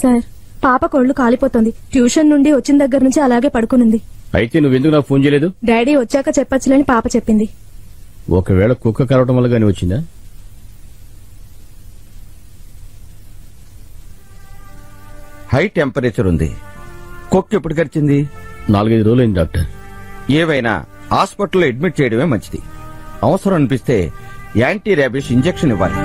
Sir, పాప కొళ్ళు కాలిపోతుంది. Tuition నుండి వచ్చిన దగ్గర నుంచి అలాగే పడుకునుంది. అయితే నువ్వెందుకు నాకు ఫోన్ చేయలేదు? డాడీ వచ్చాక చెప్పచ్చులేని పాప చెప్పింది. ఒకవేళ కుక్క కరవడం వల్ల గానీ వచ్చిందా? హై టెంపరేచర్ ఉంది. కుక్క ఎప్పుడు కరిచింది? 4-5 రోజులైంది డాక్టర్. ఏవైనా హాస్పిటల్లో అడ్మిట్ చేయడమే మంచిది. అవసరం అనిపిస్తే యాంటీ ర్యాబిస్ ఇంజెక్షన్ ఇవ్వాలి.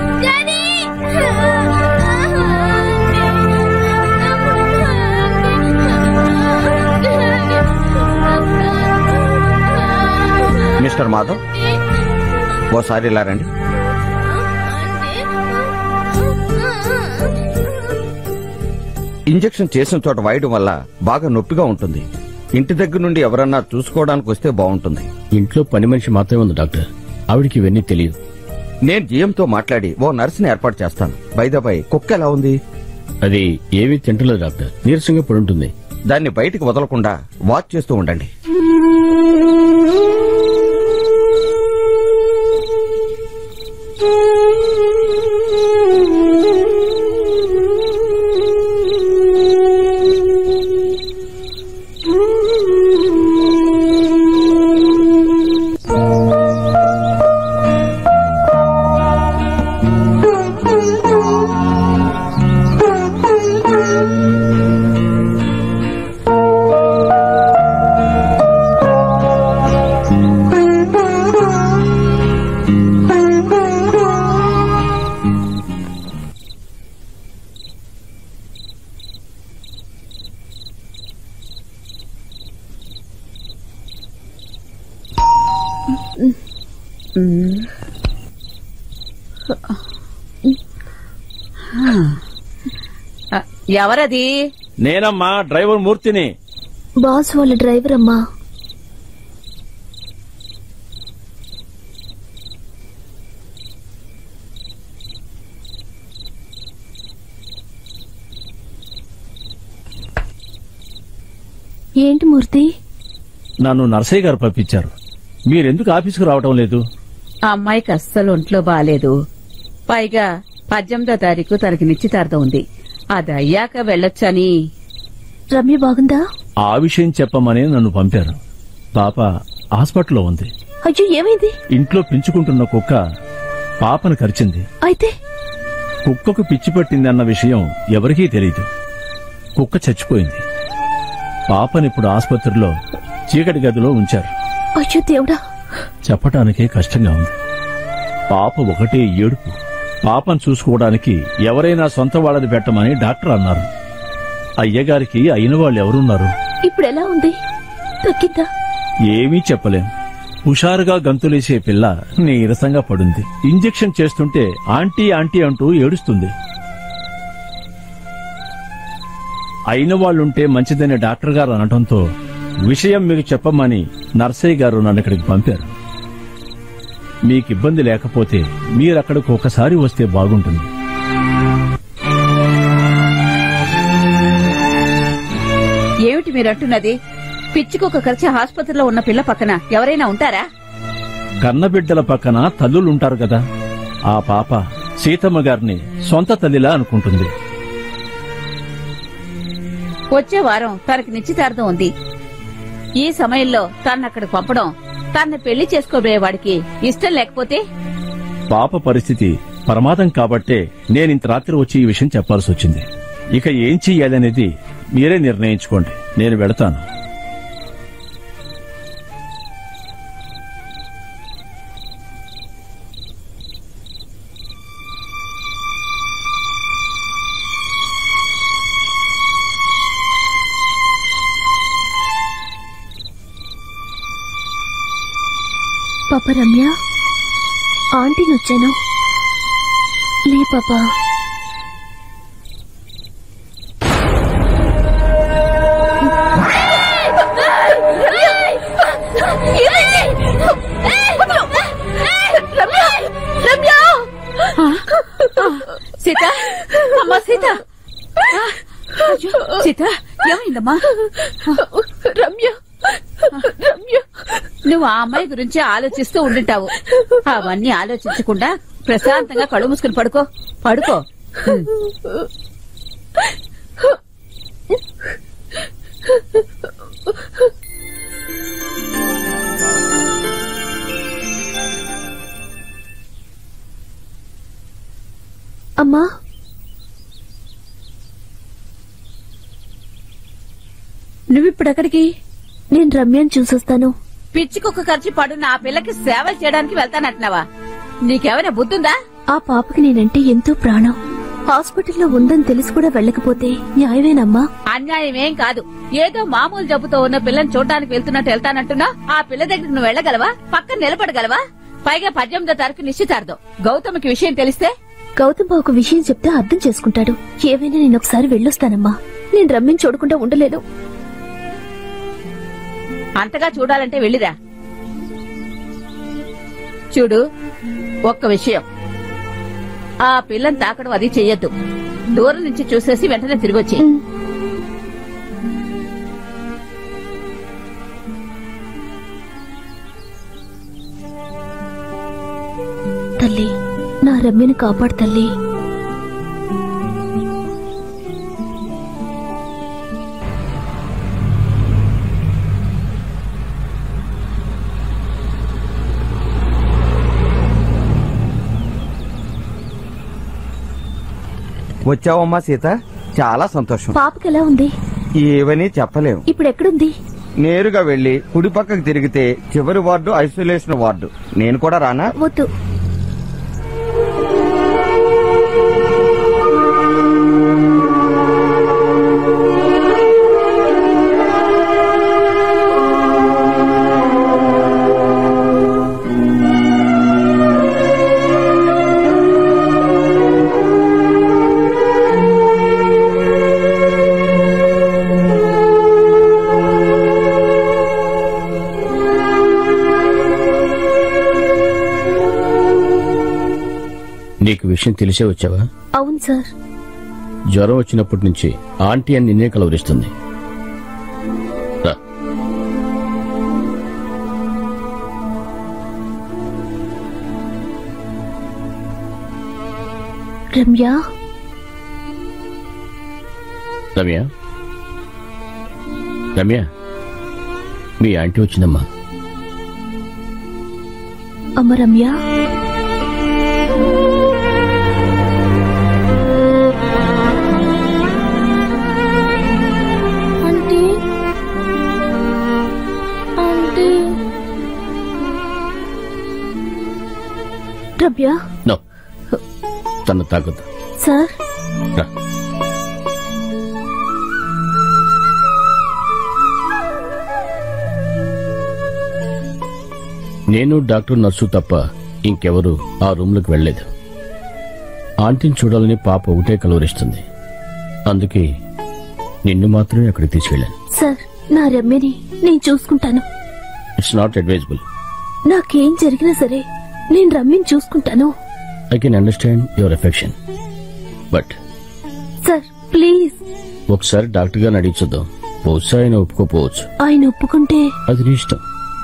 మిస్టర్ మాధవ్, ఓసారి ఇలా రండి. ఇంజెక్షన్ చేసిన చోట వాయడం వల్ల బాగా నొప్పిగా ఉంటుంది. ఇంటి దగ్గర నుండి ఎవరన్నా చూసుకోవడానికి వస్తే బాగుంటుంది. ఇంట్లో పని మనిషి మాత్రమే ఉంది డాక్టర్. ఆవిడికి ఇవన్నీ తెలియదు. నేను జీఎంతో మాట్లాడి ఓ నర్సుని ఏర్పాటు చేస్తాను. బై కుక్క ఎలా ఉంది? అది ఏమీ తింటలేదు డాక్టర్. నీరసంగా పడుంటుంది. దాన్ని బయటికి వదలకుండా వాచ్ చేస్తూ ఉండండి. ఎవరది? నేనమ్మా, డ్రైవర్ మూర్తిని. బాస్ వాళ్ళ డ్రైవర్ అమ్మా. ఏంటి మూర్తి? నన్ను నర్సయ్య గారు పంపించారు. మీరెందుకు ఆఫీసుకు రావటం లేదు? అమ్మాయికి అస్సలు ఒంట్లో బాలేదు. పైగా 18వ తారీఖు తనకి నిశ్చితార్థం ఉంది. అది అయ్యాక వెళ్ళొచ్చని. రమ్య బాగుందా? ఆ విషయం చెప్పమని నన్ను పంపారు. పాప హాస్పిటల్లో ఉంది. అయ్యో, ఏమైంది? ఇంట్లో పెంచుకుంటున్న కుక్క పాపను కరిచింది. అయితే కుక్కకు పిచ్చి పట్టిందన్న విషయం ఎవరికీ తెలీదు. కుక్క చచ్చిపోయింది. పాపనిప్పుడు ఆసుపత్రిలో చీకటి గదిలో ఉంచారు. అయ్యో దేవుడా, చెప్పటానికే కష్టంగా ఉంది. పాప ఒకటే ఏడుపు. పాపను చూసుకోవడానికి ఎవరైనా సొంత వాళ్ళని పెట్టమని డాక్టర్ అన్నారు. అయ్యగారికి అయిన వాళ్ళు ఎవరున్నారు? ఇప్పుడు ఎలా ఉంది? తగ్గిందా? ఏమీ చెప్పలేం. హుషారుగా గంతులేసే పిల్ల నీరసంగా పడుంది. ఇంజెక్షన్ చేస్తుంటే ఆంటీ ఆంటీ అంటూ ఏడుస్తుంది. అయిన వాళ్ళుంటే మంచిదని డాక్టర్ గారు అనటంతో విషయం మీకు చెప్పమని నర్సయ్య గారు నన్ను ఇక్కడికి పంపారు. మీకిబ్బంది లేకపోతే మీరక్కడికి ఒకసారి వస్తే బాగుంటుంది. ఏమిటి మీరంటున్నది? పిచ్చికొక ఖర్చు ఆసుపత్రిలో ఉన్న పిల్ల పక్కన ఎవరైనా ఉంటారా? కన్నబిడ్డల పక్కన తల్లులుంటారు కదా. ఆ పాప సీతమ్మ గారిని సొంత తల్లిలా అనుకుంటుంది. వచ్చే వారం తనకి నిశ్చితార్థం ఉంది. ఈ సమయంలో తనక్కడికి పంపడం తన పెళ్లి చేసుకోబోయేవాడికి ఇష్టం లేకపోతే? పాప పరిస్థితి ప్రమాదం కాబట్టే నేనింత రాత్రి వచ్చి ఈ విషయం చెప్పాల్సి వచ్చింది. ఇక ఏం చెయ్యాలనేది మీరే నిర్ణయించుకోండి. నేను వెళతాను. పాప రమ్య, ఆంటీని వచ్చాను. లే పాపా. సీత, అమ్మా సీత. సీత, ఏమైందమ్మా? రమ్య, రమ్య. నువ్వు ఆ అమ్మాయి గురించి ఆలోచిస్తూ ఉండుంటావు. అవన్నీ ఆలోచించకుండా ప్రశాంతంగా కళ్ళు మూసుకుని పడుకో. అమ్మా, నువ్విప్పుడెక్కడికి? నేను రమ్యని చూసొస్తాను. పిచ్చికొక్క ఖర్చు పడున్న ఆ పిల్లకి సేవలు చేయడానికి వెళ్తానంటున్నావా? నీకేమైనా బుద్ధుందా? ఆ పాపకి నేనంటే ఎంతో ప్రాణం. హాస్పిటల్లో ఉందని తెలిసి కూడా వెళ్ళకపోతే న్యాయమేనమ్మా? అన్యాయమేం కాదు. ఏదో మామూలు జబ్బుతో ఉన్న పిల్లని చూడడానికి వెళ్తానంటున్నా. ఆ పిల్ల దగ్గరికి నువ్వు వెళ్ళగలవా? పక్కన నిలబడగలవా? పైగా 18వ తారీఖు నిశ్చితార్థం. గౌతమ్కి విషయం తెలిస్తే? గౌతమ్ ఒక విషయం చెప్తే అర్థం చేసుకుంటాడు. ఏవైనా నేనొకసారి వెళ్ళొస్తానమ్మా. నేను రమ్యని చూడకుండా ఉండలేదు. అంతగా చూడాలంటే వెళ్ళిరా. చూడు, ఒక్క విషయం, ఆ పిల్లని తాకడం అది చెయ్యొద్దు. దూరం నుంచి చూసేసి వెంటనే తిరిగొచ్చి. తల్లి, నా రమ్యని కాపాడు తల్లి. వచ్చావమ్మా సీత, చాలా సంతోషం. పాపకి ఎలా ఉంది? ఏవని చెప్పలేము. ఇప్పుడు ఎక్కడుంది? నేరుగా వెళ్లి కుడి పక్కకు తిరిగితే చివరి వార్డు ఐసోలేషన్ వార్డు. నేను కూడా రానా? వద్దు. నీకు విషయం తెలిసే వచ్చావా? అవును సార్. జ్వరం వచ్చినప్పటి నుంచి ఆంటీ అని నిన్నే కలవరిస్తుంది. రా. రమ్య, రమ్య, రమ్య, మీ ఆంటీ వచ్చిందమ్మా. అమ్మ రమ్య, రమ్య. నో, తను తాగొద్దు. సార్, రా. నేను డాక్టర్ నర్సు తప్ప ఇంకెవరూ ఆ రూమ్లోకి వెళ్లేదు. ఆంటీని చూడాలని పాప ఒకటే కలవరిస్తుంది. అందుకే నిన్ను మాత్రమే అక్కడికి తీసుకెళ్లాను. సార్, నా రమ్యని నేను చూసుకుంటాను. It's not advisable. నాకేం జరిగినా సరే నేను రమ్యని చూసుకుంటాను. I can understand your affection, but sir please. ఒకసారి డాక్టర్ గారిని అడిగి చూద్దాం. బహుశా ఆయన ఒప్పుకోపోవచ్చు. ఆయన ఒప్పుకుంటే అది నీ ఇష్టం.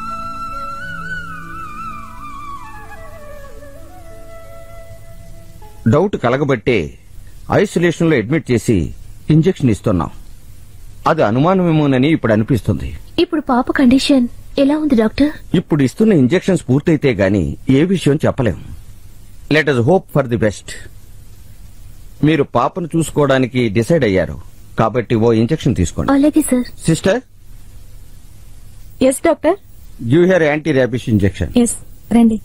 డౌట్ కలగబట్టే ఐసోలేషన్ లో అడ్మిట్ చేసి ఇంజెక్షన్ ఇస్తున్నాం. అది అనుమానమేమోనని ఇప్పుడు అనిపిస్తుంది. ఇప్పుడు పాప కండిషన్ ఎలా ఉంది డాక్టర్? ఇప్పుడు ఇస్తున్న ఇంజెక్షన్స్ పూర్తయితే గాని ఏ విషయం చెప్పలేం. Let us hope for the best. మీరు పాపను చూసుకోవడానికి డిసైడ్ అయ్యారు కాబట్టి ఓ ఇంజెక్షన్ తీసుకోండి. అలాగే sir. Sister, yes doctor. Give here anti rabies injection. Yes, రండి.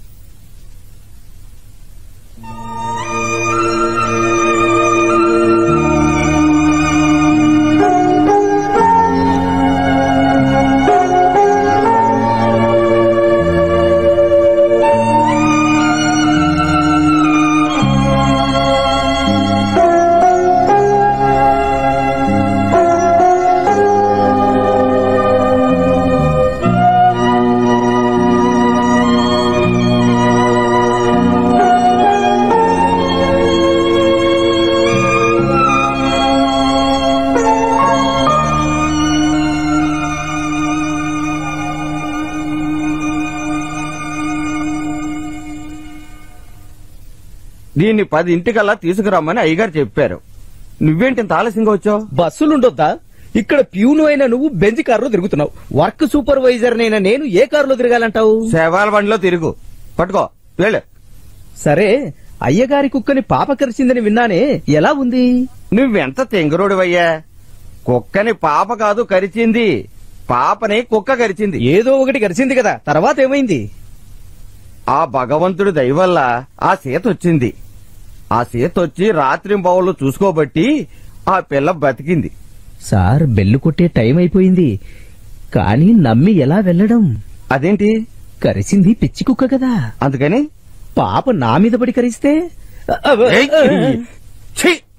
దీన్ని 10 ఇంటికల్లా తీసుకురమ్మని అయ్యగారు చెప్పారు. నువ్వేంటి ఇంత ఆలస్యంగా వచ్చావు? బస్సులుండొద్దా? ఇక్కడ ప్యూను అయినా నువ్వు బెంజ్ కారులో తిరుగుతున్నావు. వర్క్ సూపర్వైజర్ నైనా నేను ఏ కారులో తిరగాలంటావు? సేవాల బండిలో తిరుగు. పట్టుకో వెళ్ళు. సరే, అయ్యగారి కుక్కని పాప కరిచిందని విన్నానే, ఎలా ఉంది? నువ్వెంత తెంగరోడివయ్యా. కుక్కని పాప కాదు కరిచింది, పాపని కుక్క కరిచింది. ఏదో ఒకటి కరిచింది కదా, తర్వాత ఏమైంది? ఆ భగవంతుడి దయ వల్ల ఆ సీత వచ్చింది. ఆ సీత వచ్చి రాత్రింబవళ్ళు చూసుకోబట్టి ఆ పిల్ల బతికింది. సార్, బెల్లు కొట్టే టైం అయిపోయింది, కానీ నమ్మి ఎలా వెళ్ళడం? అదేంటి? కరిచింది పిచ్చి కుక్క కదా. అందుకని పాప నా మీద పడి కరిస్తే ఛీ!